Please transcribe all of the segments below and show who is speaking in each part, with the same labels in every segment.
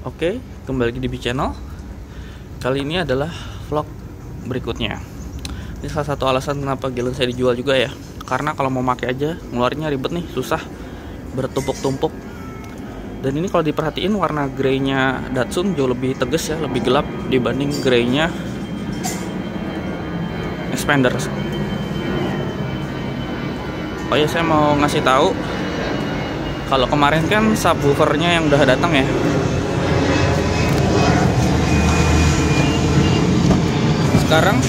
Speaker 1: Oke, kembali lagi di channel. Kali ini adalah vlog berikutnya. Ini salah satu alasan kenapa Galen saya dijual juga ya. Karena kalau mau pakai aja ngeluarinnya ribet nih, susah, bertumpuk-tumpuk. Dan ini kalau diperhatiin warna greynya Datsun jauh lebih tegas ya, lebih gelap dibanding greynya Expander. Oh ya, saya mau ngasih tahu kalau kemarin kan subwoofernya yang udah datang ya. Sekarang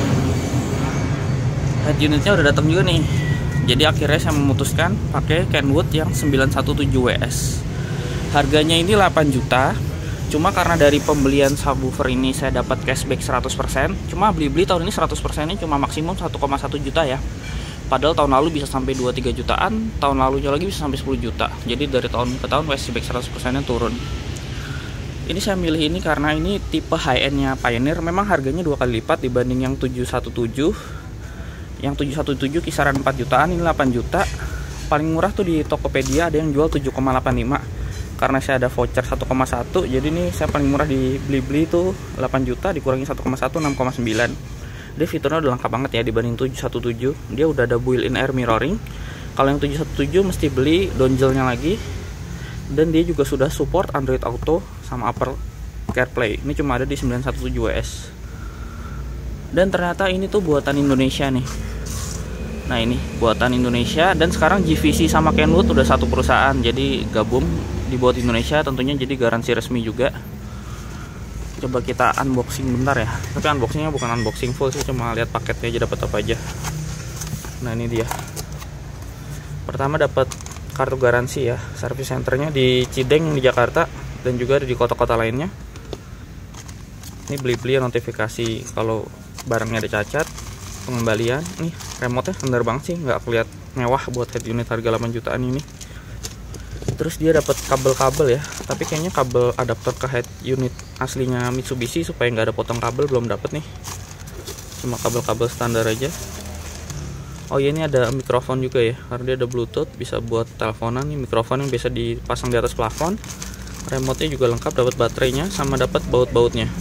Speaker 1: head unitnya udah datang juga nih. Jadi akhirnya saya memutuskan pakai Kenwood yang 917WS. Harganya ini 8 juta. Cuma karena dari pembelian subwoofer ini saya dapat cashback 100%. Cuma beli-beli tahun ini 100% ini cuma maksimum 1,1 juta ya. Padahal tahun lalu bisa sampai 2-3 jutaan, tahun lalunya lagi bisa sampai 10 juta. Jadi dari tahun ke tahun cashback 100%-nya turun. Ini saya milih ini karena ini tipe high-end-nya Pioneer. Memang harganya 2 kali lipat dibanding yang 717. Yang 717 kisaran 4 jutaan, ini 8 juta. Paling murah tuh di Tokopedia ada yang jual 7,85. Karena saya ada voucher 1,1, jadi ini saya paling murah di Blibli itu 8 juta dikurangi 1,1, 6,9. Dia fiturnya udah lengkap banget ya dibanding 717. Dia udah ada built-in air mirroring. Kalau yang 717 mesti beli dongle-nya lagi. Dan dia juga sudah support Android Auto sama Apple CarPlay. Ini cuma ada di 917WS. Dan ternyata ini tuh buatan Indonesia nih. Nah ini buatan Indonesia. Dan sekarang GVC sama Kenwood udah satu perusahaan. Jadi gabung dibuat Indonesia tentunya, jadi garansi resmi juga. Coba kita unboxing bentar ya. Tapi unboxingnya bukan unboxing full sih, cuma lihat paketnya aja dapat apa aja. Nah ini dia. Pertama dapat kartu garansi ya, service centernya di Cideng di Jakarta dan juga ada di kota-kota lainnya. Ini beli-beli notifikasi kalau barangnya ada cacat, pengembalian. Nih remote-nya standar banget sih, nggak kelihatan mewah buat head unit harga 8 jutaan ini. Terus dia dapat kabel-kabel ya, tapi kayaknya kabel adapter ke head unit aslinya Mitsubishi supaya nggak ada potong kabel belum dapat nih. Cuma kabel-kabel standar aja. Oh iya, ini ada mikrofon juga ya, karena dia ada Bluetooth, bisa buat teleponan. Nih mikrofon yang biasa dipasang di atas plafon. Remote-nya juga lengkap, dapat baterainya sama dapat baut-bautnya.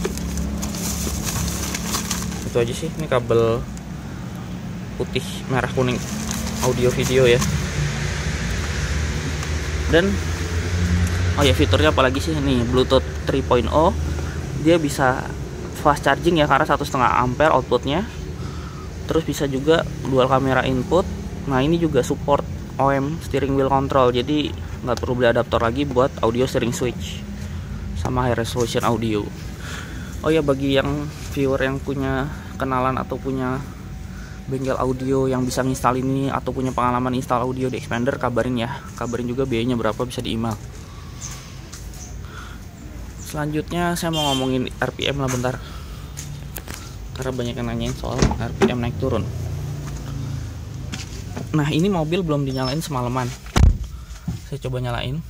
Speaker 1: Itu aja sih. Ini kabel putih, merah, kuning, audio video ya. Dan oh ya, fiturnya apalagi sih nih, Bluetooth 3.0. Dia bisa fast charging ya, karena 1,5 ampere outputnya. Terus bisa juga dual kamera input. Nah ini juga support OM steering wheel control, jadi nggak perlu beli adaptor lagi buat audio steering switch sama high resolution audio. Oh ya, bagi yang viewer yang punya kenalan atau punya bengkel audio yang bisa nginstal ini atau punya pengalaman install audio di Expander, kabarin ya. Kabarin juga biayanya berapa, bisa di email. Selanjutnya saya mau ngomongin RPM lah bentar, karena banyak yang nanyain soal RPM naik turun. Nah ini mobil belum dinyalain semalaman. Saya coba nyalain.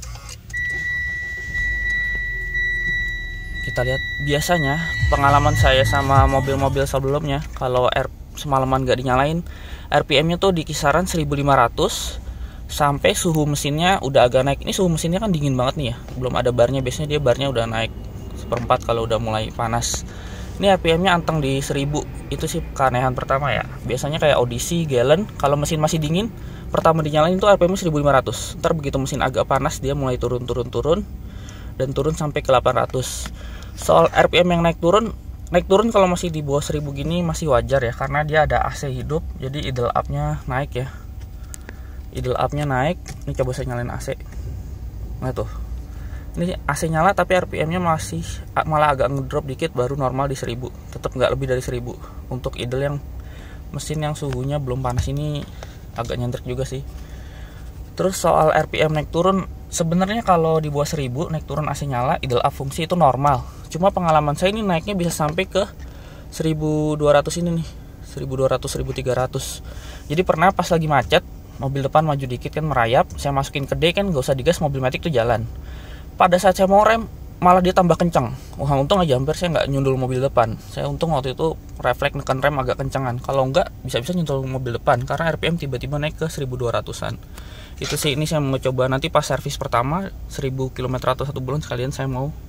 Speaker 1: Kita lihat, biasanya pengalaman saya sama mobil-mobil sebelumnya, kalau semalaman gak dinyalain, RPM-nya tuh di kisaran 1500 sampai suhu mesinnya udah agak naik. Ini suhu mesinnya kan dingin banget nih ya, belum ada barnya. Biasanya dia barnya udah naik 1/4 kalau udah mulai panas. Ini RPM-nya anteng di 1000. Itu sih keanehan pertama ya. Biasanya kayak Odyssey, Galen, kalau mesin masih dingin, pertama dinyalain itu RPM-nya 1500. Ntar begitu mesin agak panas, dia mulai turun dan turun sampai ke 800. Soal RPM yang naik turun kalau masih di bawah 1000 gini masih wajar ya, karena dia ada AC hidup, jadi idle up-nya naik ya. Idle up-nya naik. Ini coba saya nyalain AC. Nah tuh. Ini AC nyala tapi RPM-nya masih malah agak ngedrop dikit, baru normal di 1000. Tetap nggak lebih dari 1000. Untuk idle yang mesin yang suhunya belum panas ini agak nyentrik juga sih. Terus soal RPM naik turun, sebenarnya kalau di bawah 1000 naik turun AC nyala, idle up fungsi itu normal. Cuma pengalaman saya ini naiknya bisa sampai ke 1200 ini nih. 1200, 1300. Jadi pernah pas lagi macet, mobil depan maju dikit kan merayap, saya masukin ke D kan nggak usah digas, mobil matic tuh jalan. Pada saat saya mau rem, malah dia tambah kencang. Wah untung aja hampir saya nggak nyundul mobil depan. Saya untung waktu itu refleks neken rem agak kencangan. Kalau nggak bisa-bisa nyundul mobil depan, karena RPM tiba-tiba naik ke 1200-an. Itu sih, ini saya mau coba nanti pas servis pertama 1000 km atau 1 bulan sekalian saya mau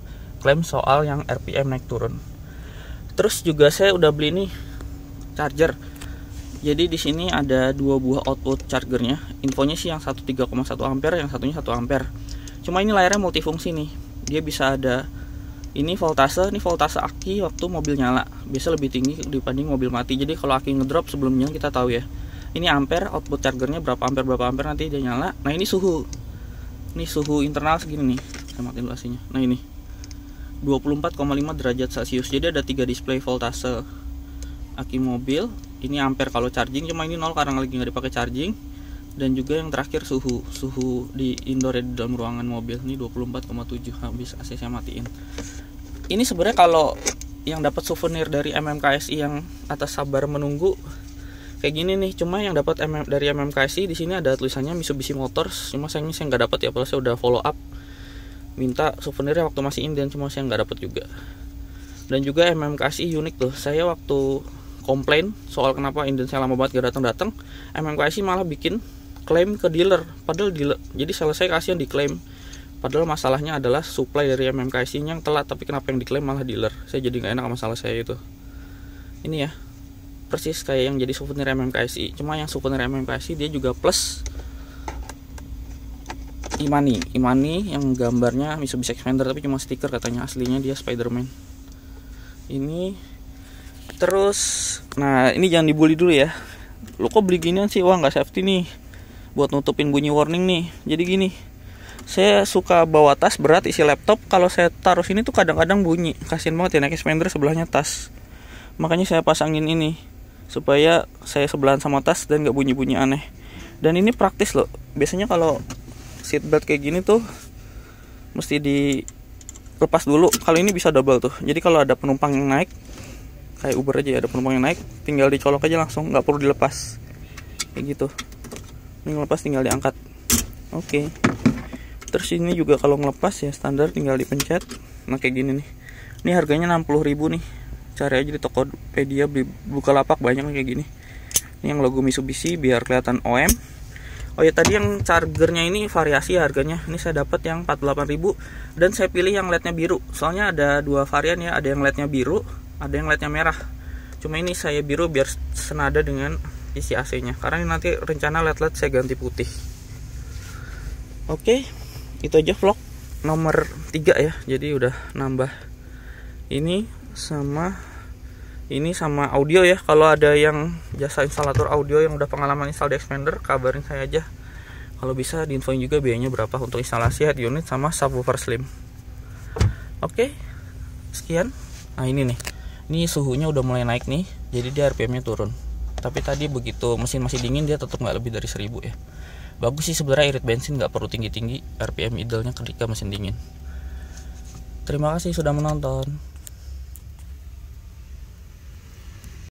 Speaker 1: klaim soal yang RPM naik turun. Terus juga saya udah beli nih charger. Jadi di sini ada 2 buah output chargernya. Infonya sih yang satu 3,1 ampere, yang satunya 1 ampere. Cuma ini layarnya multifungsi nih. Dia bisa ada ini voltase aki waktu mobil nyala. Biasa lebih tinggi dibanding mobil mati. Jadi kalau aki ngedrop sebelumnya kita tahu ya. Ini ampere, output chargernya berapa ampere nanti dia nyala. Nah, ini suhu. Ini suhu internal segini nih. Saya matiin dulu AC-nya. Nah, ini 24,5 derajat Celcius. Jadi ada 3 display voltase aki mobil. Ini ampere kalau charging, cuma ini 0 karena lagi nggak dipakai charging. Dan juga yang terakhir suhu di indoor di dalam ruangan mobil. Ini 24,7, habis AC saya matiin. Ini sebenarnya kalau yang dapat souvenir dari MMKSI yang atas sabar menunggu kayak gini nih. Cuma yang dapat dari MMKSI di sini ada tulisannya Mitsubishi Motors. Cuma sayangnya saya nggak dapat ya, padahal saya udah follow up minta souvenirnya waktu masih inden, cuma saya nggak dapat juga. Dan juga MMKSI unik tuh. Saya waktu komplain soal kenapa inden saya lama banget gak datang, MMKSI malah bikin klaim ke dealer, padahal dealer, jadi selesai kasihan diklaim, padahal masalahnya adalah supply dari MMKSI yang telat, tapi kenapa yang diklaim malah dealer. Saya jadi nggak enak sama masalah saya itu. Ini ya persis kayak yang jadi souvenir MMKSI, cuma yang souvenir MMKSI dia juga plus Imani yang gambarnya Mitsubishi Xpander, tapi cuma stiker, katanya aslinya dia Spiderman. Ini terus, nah ini jangan dibully dulu ya. Lo kok beli ginian sih? Wah, nggak safety nih, buat nutupin bunyi warning nih. Jadi gini, saya suka bawa tas berat isi laptop. Kalau saya taruh sini tuh kadang-kadang bunyi. Kasian banget ya, naik Xpander sebelahnya tas. Makanya saya pasangin ini supaya saya sebelahan sama tas dan nggak bunyi-bunyi aneh. Dan ini praktis loh. Biasanya kalau seatbelt kayak gini tuh mesti dilepas dulu. Kalau ini bisa double tuh. Jadi kalau ada penumpang yang naik, kayak Uber aja ya, ada penumpang yang naik, tinggal dicolok aja langsung, nggak perlu dilepas. Kayak gitu. Ini ngelepas tinggal diangkat. Oke. Terus ini juga kalau ngelepas ya standar, tinggal dipencet. Nah kayak gini nih. Ini harganya 60.000 nih. Cari aja di Tokopedia, Bukalapak banyak kayak gini. Ini yang logo Mitsubishi biar kelihatan OM. Oh ya, tadi yang chargernya ini variasi harganya. Ini saya dapat yang 48.000 dan saya pilih yang LED-nya biru. Soalnya ada 2 varian ya, ada yang LED-nya biru, ada yang LED-nya merah. Cuma ini saya biru biar senada dengan isi AC-nya. Karena ini nanti rencana LED saya ganti putih. Oke, itu aja vlog nomor 3 ya. Jadi udah nambah ini sama audio ya. Kalau ada yang jasa instalator audio yang udah pengalaman install di Xpander, kabarin saya aja. Kalau bisa diinfoin juga biayanya berapa untuk instalasi head unit sama subwoofer slim. Oke, sekian. Nah ini nih, ini suhunya udah mulai naik nih, jadi dia RPM-nya turun. Tapi tadi begitu mesin masih dingin dia tetap nggak lebih dari 1000 ya. Bagus sih sebenarnya, irit bensin nggak perlu tinggi-tinggi, RPM idealnya ketika mesin dingin. Terima kasih sudah menonton.